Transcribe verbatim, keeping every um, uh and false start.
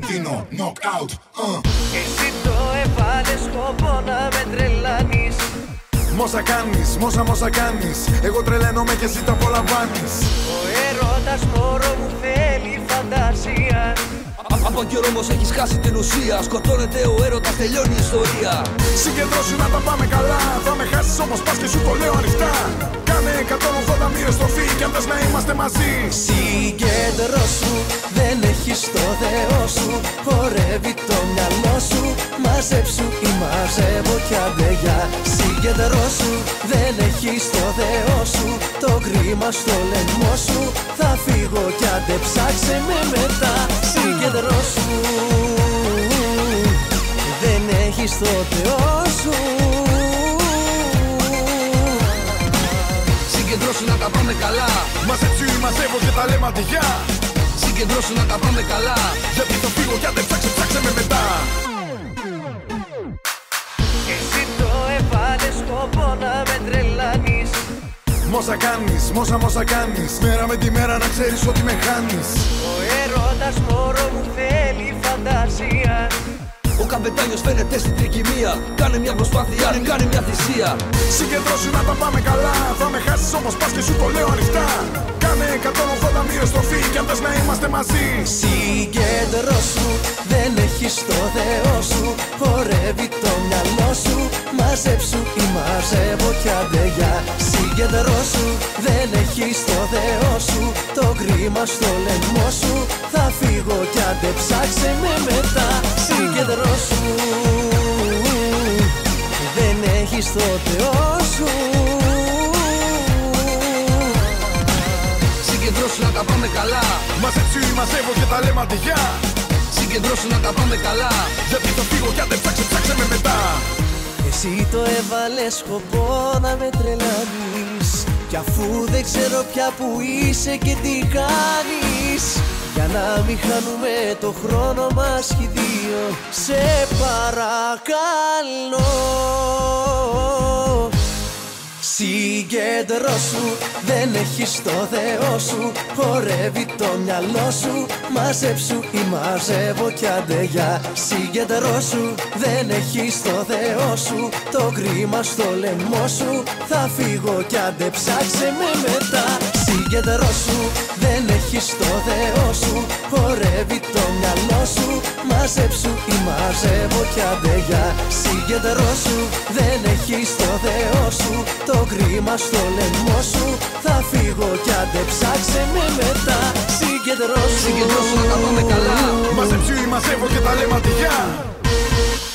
δίνω knockout. uh. Εσύ το έβαλες σκοπό να με τρελάνεις. Μόσα κάνεις, μόσα μόσα κάνεις. Εγώ τρελαίνομαι και εσύ τα απολαμβάνεις. Ο έρωτας μωρό μου θέλει φαντασία. Από καιρό όμως έχεις χάσει την ουσία. Σκοτώνεται ο έρωτας, τελειώνει η ιστορία. Συγκεντρώσου να τα πάμε καλά. Θα με χάσεις όμως πας και σου το λέω ανοιχτά. Κάνε εκατόν ογδόντα μοίρες στροφή κι αν θες να είμαστε μαζί. Συγκεντρώσου, δεν έχεις το Θεό σου. Χορεύει το μυαλό σου. Μαζέψου ή μαζεύω κι αντεγιά. Συγκεντρώσου, δεν έχεις το Θεό σου. Το κρίμα στο λαιμό σου. Θα φύγω κι άντε ψάξε με μετά. Συγκεντρώσου, δεν έχεις το Θεό σου. Συγκεντρώσου να τα πάμε καλά. Μαζέψου ή μαζεύω και τα λέμε αντιγιά. Συγκεντρώσου να τα πάμε καλά. Γιατί θα φύγω κι άντε ψάξε, ψάξε με μετά. Εσύ το έβαλες σκοπό να με τρελάνεις. Μόσα κάνεις, μόσα μόσα κάνεις. Μέρα με τη μέρα να ξέρεις ότι με χάνεις. Ο έρωτας μωρό μου θέλει φαντασία. Ο καπετάνιος φαίνεται στην τρικυμία. Κάνε μια προσπάθεια, κάνε μια θυσία. Συγκεντρώσου να τα πάμε καλά. Θα με χάσεις όμως πας και σου το λέω ανοιχτά. Κάνε εκατόν ογδόντα μοίρες στροφή κι αν θες να είμαστε μαζί. Συγκεντρώσου, δεν έχεις το Θεό σου. Χορεύει το μυαλό σου. Μαζέψου ή μαζεύω κι αντεγιά. Συγκεντρώσου, δεν έχεις το Θεό σου. Το κρίμα στο λαιμό σου. Θα φύγω κι άντε ψάξε με μετά. Συγκεντρώσου, δεν έχεις το Θεό σου. Συγκεντρώσου να τα πάμε καλά. Μαζέψου ή μαζεύω και τα λέμε αντιγιά. Συγκεντρώσου να τα πάμε καλά. Γιατί θα φύγω κι άντε ψάξε, ψάξε με μετά. Εσύ το έβαλες σκοπό να με τρελάνεις. Κι αφού δεν ξέρω πια που είσαι και τι κάνεις. Για να μην χάνουμε το χρόνο μας κι δύο, σε παρακαλώ. Συγκεντρώσου, δεν έχεις το Θεό σου. Χορεύει το μυαλό σου. Μαζέψου ή μαζεύω κι αντεγιά. Συγκεντρώσου, δεν έχεις το Θεό σου. Το κρίμα στο λαιμό σου. Θα φύγω κι άντε ψάξε με μετά. Συγκεντρώσου, δεν έχεις το Θεό σου. Χορεύει το μυαλό σου. Μαζέψου ή μαζεύω κι αντεγιά. Συγκεντρώσου, δεν έχεις το Θεό σου. Το κρίμα στο λαιμό σου. Θα φύγω κι άντε ψάξε με μετά. Συγκεντρώσου, Συγκεντρώσου να τα πάμε καλά. Μαζέψου ή μαζεύω και τα λέμε αντιγιά.